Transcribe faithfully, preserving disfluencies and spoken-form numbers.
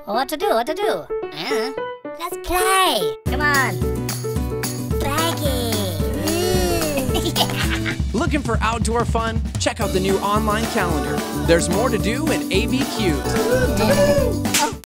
What to do? What to do? Uh, let's play. Come on. Draggy. Looking for outdoor fun? Check out the new online calendar. There's more to do in A B Q.